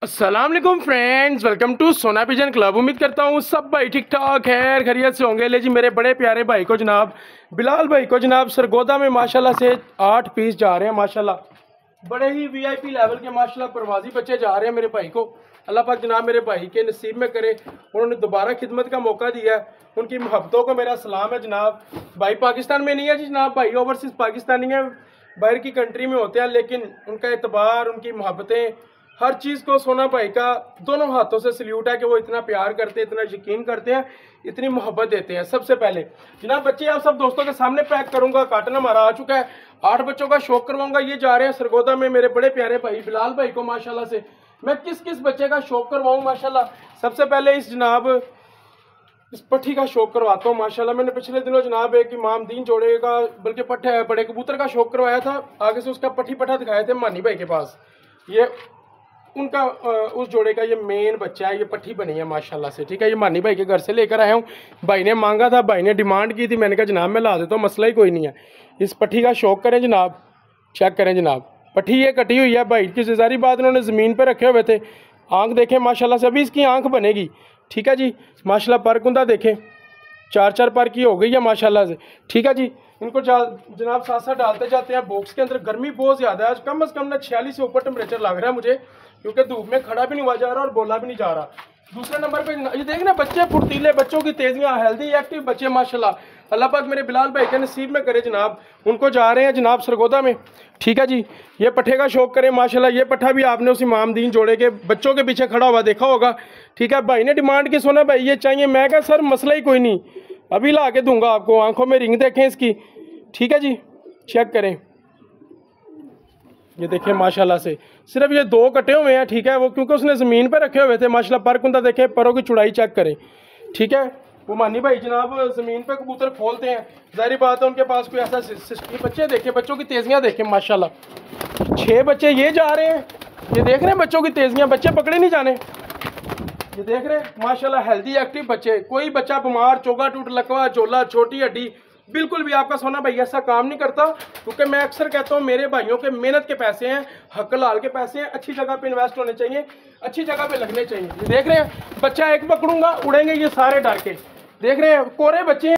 अस्सलाम वालेकुम friends, welcome to Sona pigeon club. उम्मीद करता हूँ सब भाई ठीक ठाक खैर खैरियत से होंगे। ले जी मेरे बड़े प्यारे भाई को जनाब बिलाल भाई को जनाब सरगोदा में माशाल्लाह से 8 पीस जा रहे हैं। माशाल्लाह बड़े ही वीआईपी लेवल के माशाल्लाह प्रवासी बच्चे जा रहे हैं मेरे भाई को। अल्लाह पाक जनाब मेरे भाई के नसीब में करे, उन्होंने दोबारा खिदमत का मौका दिया है। उनकी मोहब्बतों को मेरा सलाम है जनाब। भाई पाकिस्तान में नहीं है जी जनाब, भाई ओवरसीज़ पाकिस्तानी है, बाहर की कंट्री में होते हैं, लेकिन उनका एतबार, उनकी मोहब्बतें, हर चीज़ को सोना भाई का दोनों हाथों से सल्यूट है कि वो इतना प्यार करते हैं, इतना यकीन करते हैं, इतनी मोहब्बत देते हैं। सबसे पहले जनाब बच्चे आप सब दोस्तों के सामने पैक करूंगा। कार्टन हमारा आ चुका है, 8 बच्चों का शौक करवाऊंगा। ये जा रहे हैं सरगोदा में मेरे बड़े प्यारे भाई बिलाल भाई को। माशाल्लाह से मैं किस किस बच्चे का शौक करवाऊँ माशाल्लाह। सबसे पहले इस जनाब इस पट्ठी का शौक करवाता हूँ माशाल्लाह। मैंने पिछले दिनों जनाब एक इमाम दीन जोड़े का बल्कि पट्ठे बड़े कबूतर का शौक करवाया था, आगे से उसका पट्ठी पट्ठा दिखाए थे मानी भाई के पास। ये उनका उस जोड़े का ये मेन बच्चा है, ये पट्ठी बनी है माशाल्लाह से, ठीक है। ये मानी भाई के घर से लेकर आया हूँ, भाई ने मांगा था, भाई ने डिमांड की थी, मैंने कहा जनाब मैं ला देता हूँ, मसला ही कोई नहीं है। इस पट्ठी का शौक करें जनाब, चेक करें जनाब। पट्ठी ये कटी हुई है, भाई की ज़ारी बात उन्होंने ज़मीन पर रखे हुए थे। आँख देखें माशाल्लाह से, अभी इसकी आँख बनेगी, ठीक है जी। माशाल्लाह पर कुंदा देखें, 4 पर की हो गई है माशाल्लाह से, ठीक है जी। इनको जनाब साथ साथ डालते जाते हैं बॉक्स के अंदर। गर्मी बहुत ज़्यादा है आज, कम से कम ना 46 से ऊपर टेम्परेचर लग रहा है मुझे, क्योंकि धूप में खड़ा भी नहीं हुआ जा रहा और बोला भी नहीं जा रहा। दूसरे नंबर पे ये देखना बच्चे फुर्तीले, बच्चों की तेजियां, हेल्दी एक्टिव बच्चे माशाल्लाह। अल्लाह पाक मेरे बिलाल भाई के नसीब में करे जनाब। उनको जा रहे हैं जनाब सरगोदा में, ठीक है जी। ये पट्ठे का शौक करें माशाल्लाह। ये पट्ठा भी आपने उस इमाम दीन जोड़े के बच्चों के पीछे खड़ा हुआ देखा होगा, ठीक है। भाई ने डिमांड की, सोना भाई ये चाहिए, मैं कहा सर मसला ही कोई नहीं, अभी ला के दूंगा आपको। आंखों में रिंग देखें इसकी, ठीक है जी, चेक करें। ये देखें माशाल्लाह से, सिर्फ ये 2 कटे हुए हैं, ठीक है। वो क्योंकि उसने ज़मीन पर रखे हुए थे माशाल्लाह। पर कुंदा देखें, परों की चौड़ाई चेक करें, ठीक है। वो मानी भाई जनाब ज़मीन पे कबूतर खोलते हैं, जाहिर बात है उनके पास कोई ऐसा सिस्टम। बच्चे देखें, बच्चों की तेजियां देखें माशाल्लाह। 6 बच्चे ये जा रहे हैं, ये देख रहे हैं बच्चों की तेजियां, बच्चे पकड़े नहीं जाने, ये देख रहे हैं माशाल्लाह हेल्दी एक्टिव बच्चे। कोई बच्चा बीमार, चोगा टूट, लकवा, झोला, छोटी हड्डी, बिल्कुल भी आपका सोना भाई ऐसा काम नहीं करता। क्योंकि मैं अक्सर कहता हूँ मेरे भाइयों के मेहनत के पैसे हैं, हक हलाल के पैसे हैं, अच्छी जगह पे इन्वेस्ट होने चाहिए, अच्छी जगह पे लगने चाहिए। ये देख रहे हैं बच्चा एक पकड़ूंगा उड़ेंगे ये सारे डर के, देख रहे हैं कोरे बच्चे हैं।